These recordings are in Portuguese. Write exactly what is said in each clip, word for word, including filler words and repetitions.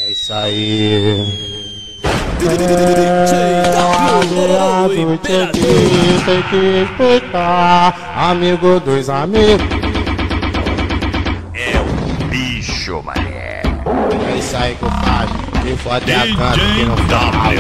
É isso aí. Tem que respeitar, amigo dos amigos. É um bicho, mané. É isso aí que eu faço. Que foda é a canta que não fala.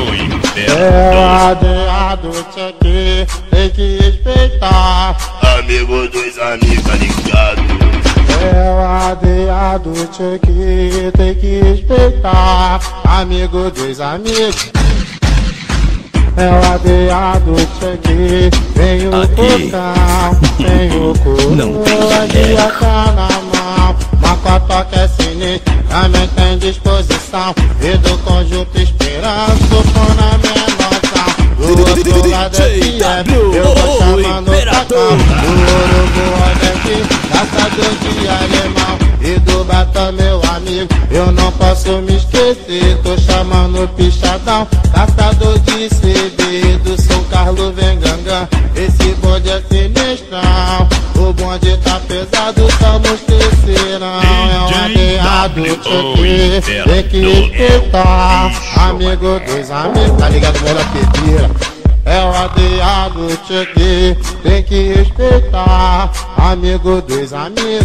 É adeado, aqui, tem que respeitar. amigo dos amigos, tá ligado? É o adeado, aqui, tem que respeitar. Amigo dos amigos. É o adeado, aqui, vem o cocão, vem o coroa de A K na mão. Macotó que é sinistro, também tem disposição. E do conjunto esperança, sou na minha noção. Do outro lado é F M, eu vou chamando o tacão. Do Uruguai daqui, caçador de alemão. E do Bata, meu amigo, eu não posso me esquecer. Tô chamando o Pichadão, caçador de C D. Do São Carlos vem Gangã, esse bonde é sinistrão. O bonde tá pesado, somos terceirão. É um adeado, tchê, tem que respeitar. Amigo dos amigos, tá ligado, melhor pedreira. É o adeado, tchê, tem que respeitar. Amigo dos amigos.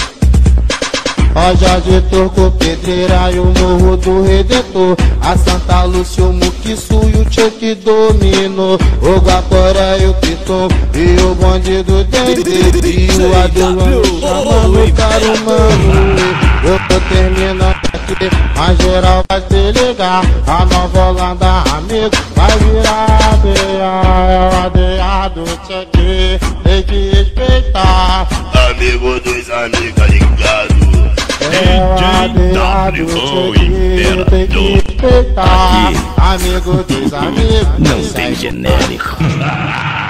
Ó Jorge Turco, Pedreira e o Morro do Redentor. A Santa Lúcia, o Muquiçu e o Tchê domino. O Guaporé e o Piton e o bonde do Dendê. E o Adelano chamando o caro mano. Eu tô terminando aqui, mas geral vai se ligar. A Nova Holanda, amigo, vai virar B A. É o adeado, Tchê, tem que respeitar. Amigo dos amigos, tá ligado? É D W, o Imperador. Amigo dos amigos. Não tem genérico.